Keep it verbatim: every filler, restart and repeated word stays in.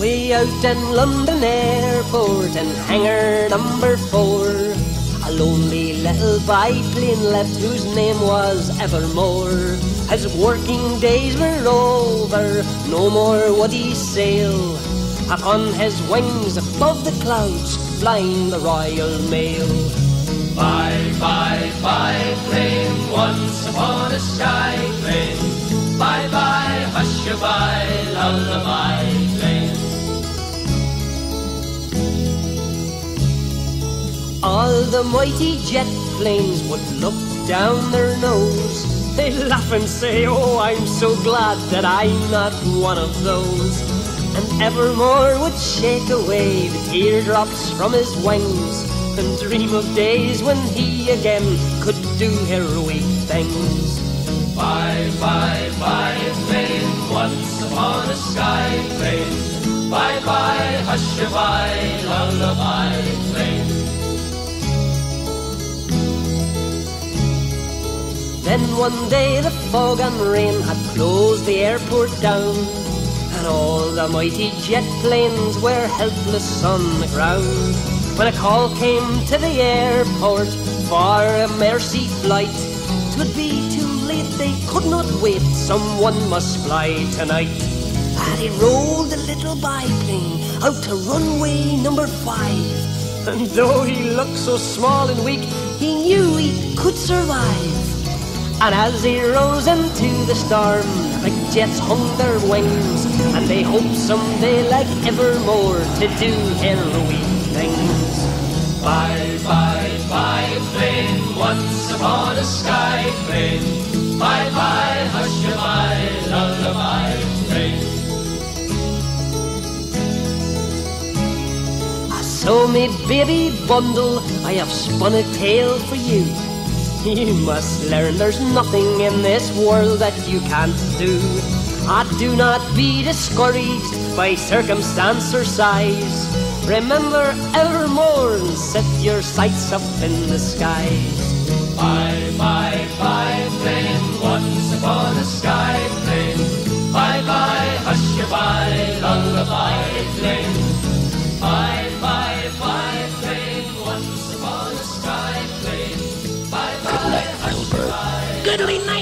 Way out in London Airport in hangar number four, a lonely little biplane left whose name was Evermore. His working days were over, no more would he sail. Upon his wings above the clouds, flying the Royal Mail. Bye, bye, biplane, once upon a sky plane. Bye, bye, hushabye, lullabye plane. All the mighty jet planes would look down their nose. They'd laugh and say, oh, I'm so glad that I'm not one of those. And Evermore would shake away the teardrops from his wings and dream of days when he again could do heroic things. Bye, bye, biplane, once upon a sky plane. Bye, bye, hushabye, lullabye plane. Then one day the fog and rain had closed the airport down, and all the mighty jet planes were helpless on the ground. When a call came to the airport for a mercy flight, 'twould be too late, they could not wait, someone must fly tonight. And he rolled the little biplane out to runway number five, and though he looked so small and weak, he knew he could survive. And as he rose into the storm, the jets hung their wings, and they hoped someday like Evermore to do heroic things. Bye, bye, biplane, once upon a sky plane. Bye, bye, hushabye, lullabye plane. So me baby bundle, I have spun a tale for you. You must learn there's nothing in this world that you can't do. Ah, do not be discouraged by circumstance or size. Remember Evermore and set your sights up in the skies. Bye, bye, biplane, once upon a sky plane. Bye, bye, hushabye, lullabye plane. Bye, bye, biplane, once upon a sky plane. Bye, bye, hushabye. Good night.